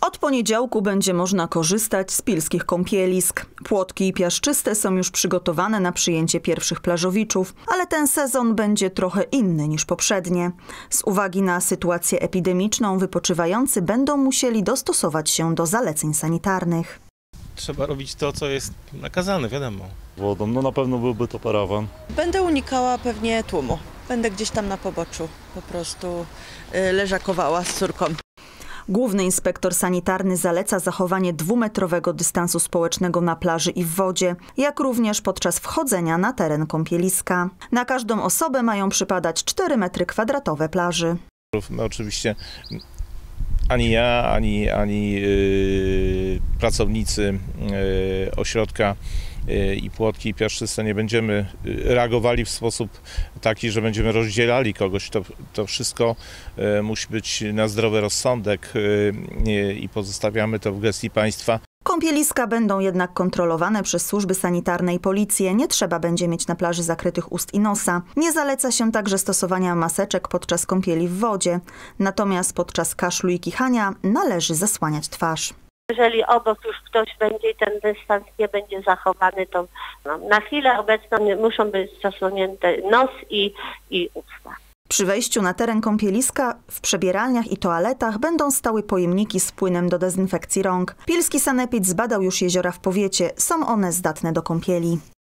Od poniedziałku będzie można korzystać z pilskich kąpielisk. Płotki piaszczyste są już przygotowane na przyjęcie pierwszych plażowiczów, ale ten sezon będzie trochę inny niż poprzednie. Z uwagi na sytuację epidemiczną wypoczywający będą musieli dostosować się do zaleceń sanitarnych. Trzeba robić to, co jest nakazane, wiadomo. Wodą, na pewno byłby to parawan. Będę unikała pewnie tłumu. Będę gdzieś tam na poboczu po prostu leżakowała z córką. Główny inspektor sanitarny zaleca zachowanie 2-metrowego dystansu społecznego na plaży i w wodzie, jak również podczas wchodzenia na teren kąpieliska. Na każdą osobę mają przypadać 4 metry kwadratowe plaży. My oczywiście ani ja, ani pracownicy ośrodka i płotki i piaszczyste nie będziemy reagowali w sposób taki, że będziemy rozdzielali kogoś. To wszystko musi być na zdrowy rozsądek i pozostawiamy to w gestii państwa. Kąpieliska będą jednak kontrolowane przez służby sanitarne i policję. Nie trzeba będzie mieć na plaży zakrytych ust i nosa. Nie zaleca się także stosowania maseczek podczas kąpieli w wodzie. Natomiast podczas kaszlu i kichania należy zasłaniać twarz. Jeżeli obok już ktoś będzie i ten dystans nie będzie zachowany, to na chwilę obecną muszą być zasłonięte nos i usta. Przy wejściu na teren kąpieliska w przebieralniach i toaletach będą stały pojemniki z płynem do dezynfekcji rąk. Pilski sanepid zbadał już jeziora w powiecie. Są one zdatne do kąpieli.